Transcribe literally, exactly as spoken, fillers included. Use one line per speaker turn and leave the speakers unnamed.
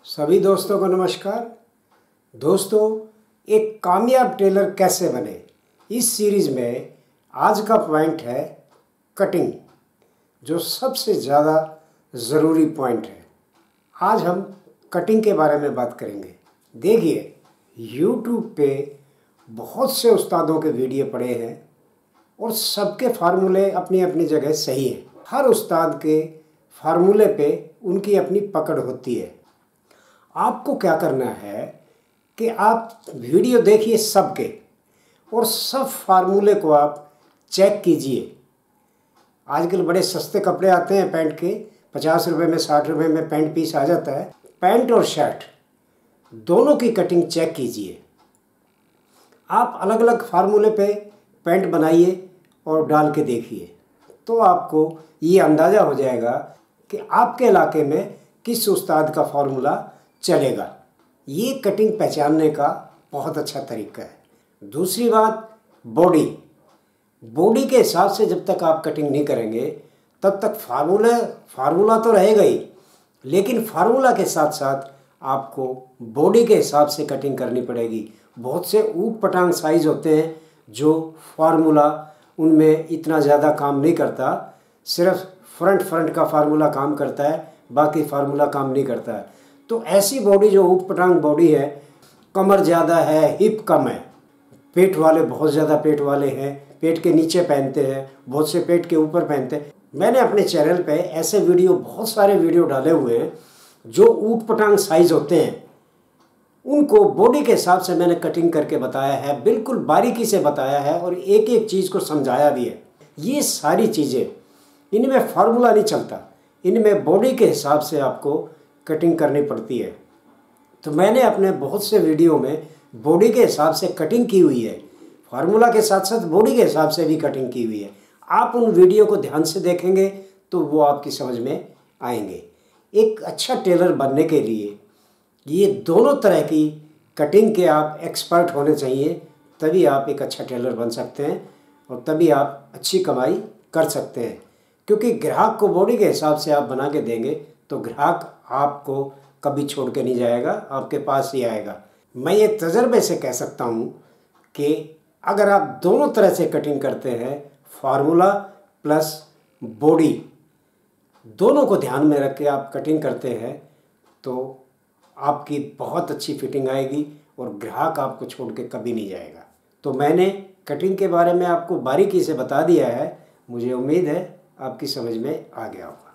सभी दोस्तों को नमस्कार। दोस्तों, एक कामयाब टेलर कैसे बने, इस सीरीज़ में आज का पॉइंट है कटिंग, जो सबसे ज़्यादा ज़रूरी पॉइंट है। आज हम कटिंग के बारे में बात करेंगे। देखिए, यूट्यूब पे बहुत से उस्तादों के वीडियो पड़े हैं और सबके फार्मूले अपनी अपनी जगह सही हैं। हर उस्ताद के फार्मूले पे उनकी अपनी पकड़ होती है। आपको क्या करना है कि आप वीडियो देखिए सबके, और सब फार्मूले को आप चेक कीजिए। आजकल बड़े सस्ते कपड़े आते हैं पैंट के, पचास रुपये में साठ रुपये में पैंट पीस आ जाता है। पैंट और शर्ट दोनों की कटिंग चेक कीजिए। आप अलग अलग फार्मूले पे पैंट बनाइए और डाल के देखिए, तो आपको ये अंदाज़ा हो जाएगा कि आपके इलाके में किस उस्ताद का फार्मूला चलेगा। ये कटिंग पहचानने का बहुत अच्छा तरीका है। दूसरी बात, बॉडी बॉडी के हिसाब से जब तक आप कटिंग नहीं करेंगे तब तक फार्मूला फार्मूला तो रहेगा ही, लेकिन फार्मूला के साथ साथ आपको बॉडी के हिसाब से कटिंग करनी पड़ेगी। बहुत से ऊट पटांग साइज़ होते हैं जो फार्मूला उनमें इतना ज़्यादा काम नहीं करता, सिर्फ फ्रंट फ्रंट का फार्मूला काम करता है, बाकी फार्मूला काम नहीं करता है। तो ऐसी बॉडी जो ऊट पटांग बॉडी है, कमर ज़्यादा है, हिप कम है, पेट वाले बहुत ज़्यादा पेट वाले हैं, पेट के नीचे पहनते हैं, बहुत से पेट के ऊपर पहनते हैं। मैंने अपने चैनल पे ऐसे वीडियो, बहुत सारे वीडियो डाले हुए हैं जो ऊट पटांग साइज़ होते हैं, उनको बॉडी के हिसाब से मैंने कटिंग करके बताया है, बिल्कुल बारीकी से बताया है और एक एक चीज़ को समझाया भी है। ये सारी चीज़ें, इनमें फार्मूला नहीं चलता, इनमें बॉडी के हिसाब से आपको कटिंग करनी पड़ती है। तो मैंने अपने बहुत से वीडियो में बॉडी के हिसाब से कटिंग की हुई है, फार्मूला के साथ साथ बॉडी के हिसाब से भी कटिंग की हुई है। आप उन वीडियो को ध्यान से देखेंगे तो वो आपकी समझ में आएंगे। एक अच्छा टेलर बनने के लिए ये दोनों तरह की कटिंग के आप एक्सपर्ट होने चाहिए, तभी आप एक अच्छा टेलर बन सकते हैं और तभी आप अच्छी कमाई कर सकते हैं। क्योंकि ग्राहक को बॉडी के हिसाब से आप बना के देंगे तो ग्राहक आपको कभी छोड़ के नहीं जाएगा, आपके पास ही आएगा। मैं ये तजर्बे से कह सकता हूँ कि अगर आप दोनों तरह से कटिंग करते हैं, फार्मूला प्लस बॉडी दोनों को ध्यान में रख के आप कटिंग करते हैं, तो आपकी बहुत अच्छी फिटिंग आएगी और ग्राहक आपको छोड़ के कभी नहीं जाएगा। तो मैंने कटिंग के बारे में आपको बारीकी से बता दिया है। मुझे उम्मीद है आपकी समझ में आ गया होगा।